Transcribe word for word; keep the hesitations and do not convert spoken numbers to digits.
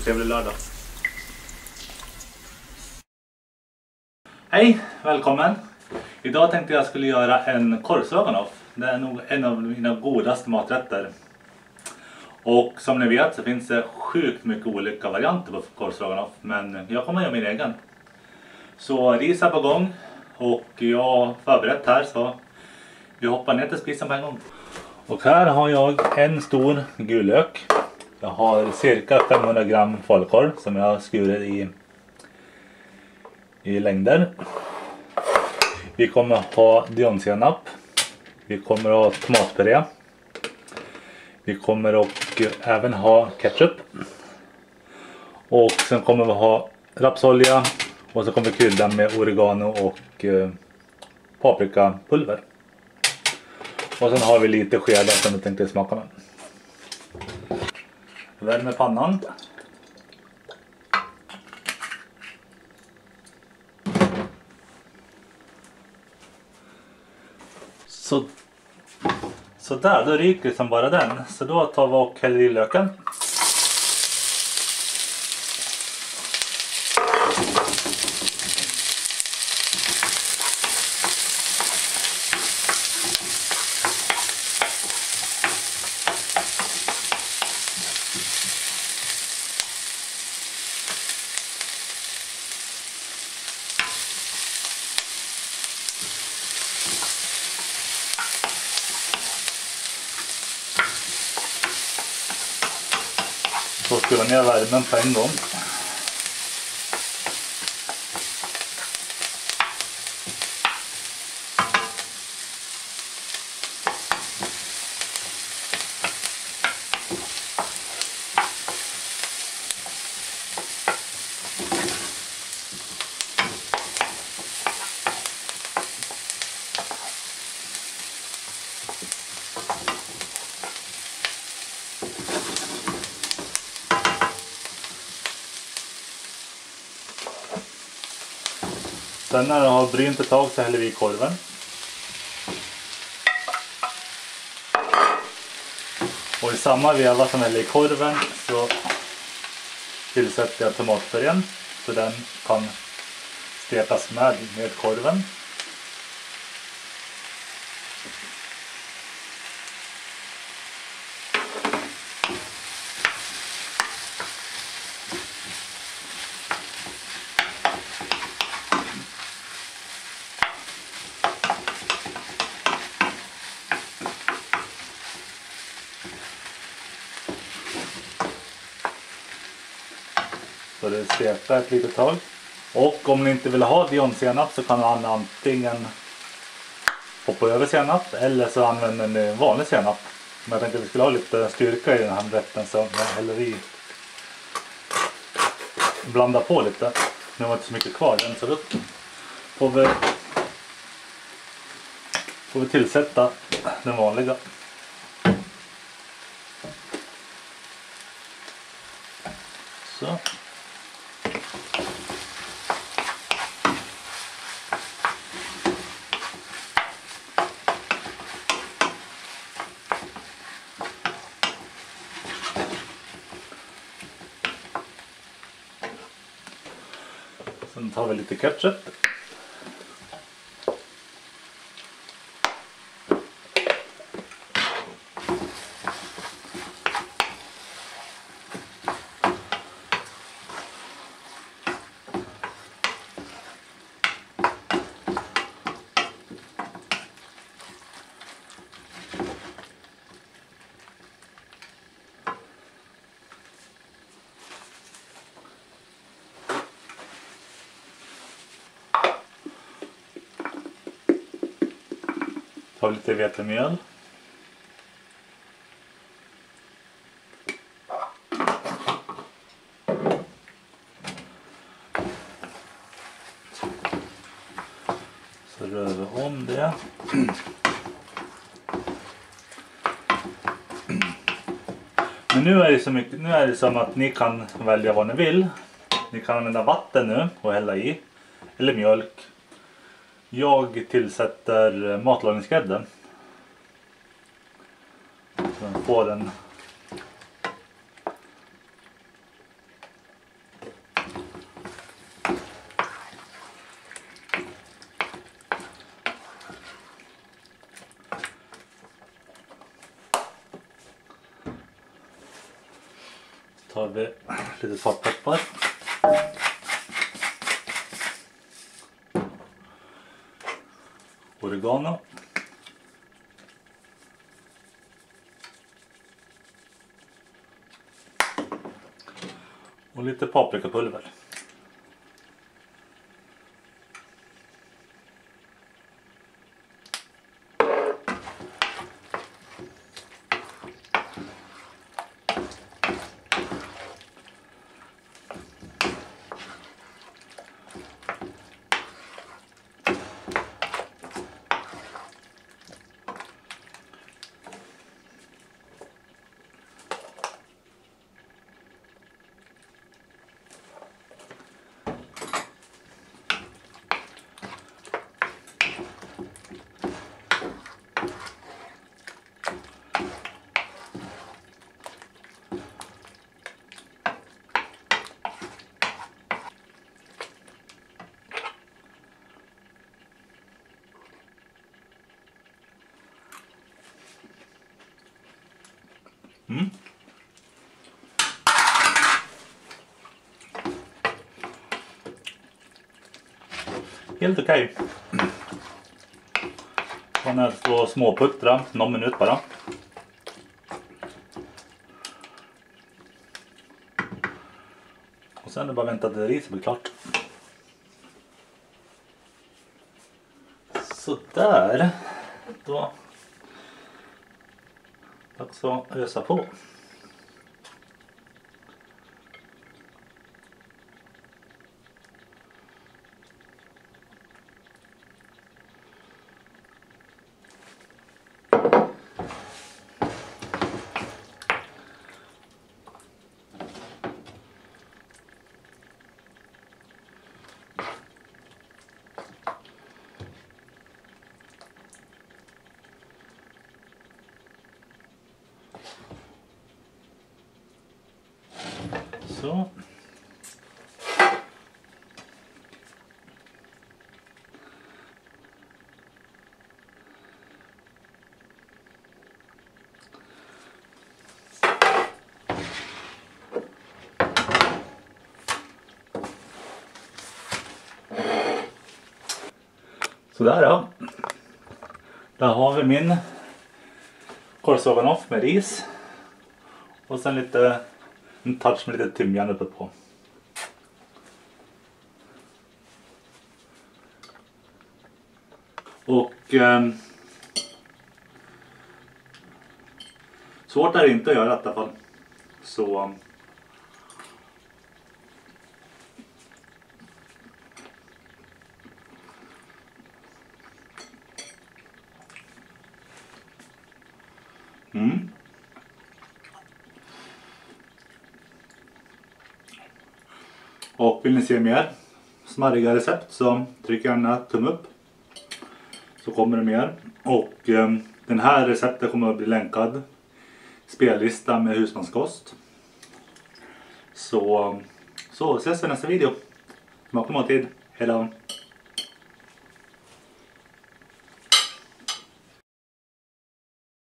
trevlig lördag. Hej, välkommen. Idag tänkte jag skulle göra en korvstroganoff. Det är nog en av mina godaste maträtter. Och som ni vet så finns det sjukt mycket olika varianter på korvstroganoff, men jag kommer göra min egen. Så ris är på gång och jag har förberett här, så vi hoppar ner till spisen på en gång. Och här har jag en stor gul lök. Jag har cirka femhundra gram falukorv som jag skurit i, i längder. Vi kommer ha dijonsenap. Vi kommer ha tomatpuré. Vi kommer och även ha ketchup. Och sen kommer vi ha rapsolja. Och så kommer vi krydda med oregano och eh, paprikapulver. Och sen har vi lite skedar som vi tänkte smaka med. Värmer pannan. Så, så där, då ryker det som bara den. Så då tar vi och häller i löken. Så skruva ner värmen på en gång. Sen när det har brynt ett tag så häller vi i korven. Och i samma veva som häller i korven så tillsätter jag tomatpurén så den kan stekas med med korven. Så det stekar ett litet tag. Och om ni inte vill ha dijonsenap så kan man antingen hoppa över senap eller så använder ni vanlig senap. Men jag tänkte att vi skulle ha lite styrka i den här rätten så jag häller i. Blanda på lite. Nu var det inte så mycket kvar än så då får vi, får vi tillsätta den vanliga. Så. Sen tar vi lite ketchup. Tar lite vetemjöl. Så rör vi om det. Men nu är det så mycket, nu är det som att ni kan välja vad ni vill. Ni kan använda vatten nu och hälla i. Eller mjölk. Jag tillsätter matlagningsgrädde. Så den får en tar vi lite svartpeppar. Oregano. Och lite paprikapulver. Mm. Helt okej. Okay. Den här står småputtra någon minut bara. Och sen är det bara vänta till riset blir klart. Så där. Då dags att ösa på. Så. Så där då. Där har vi min korvstroganoff med ris. Och sen lite en touch med lite timjan uppe på. Och eh, svårt är det inte att göra i alla fall. Så mm. Och vill ni se mer smarriga recept så tryck gärna tumme upp. Så kommer det mer. Och eh, den här receptet kommer att bli länkad. Spellista med husmanskost. Så, så ses vi i nästa video. Smak på måltid. Hej då.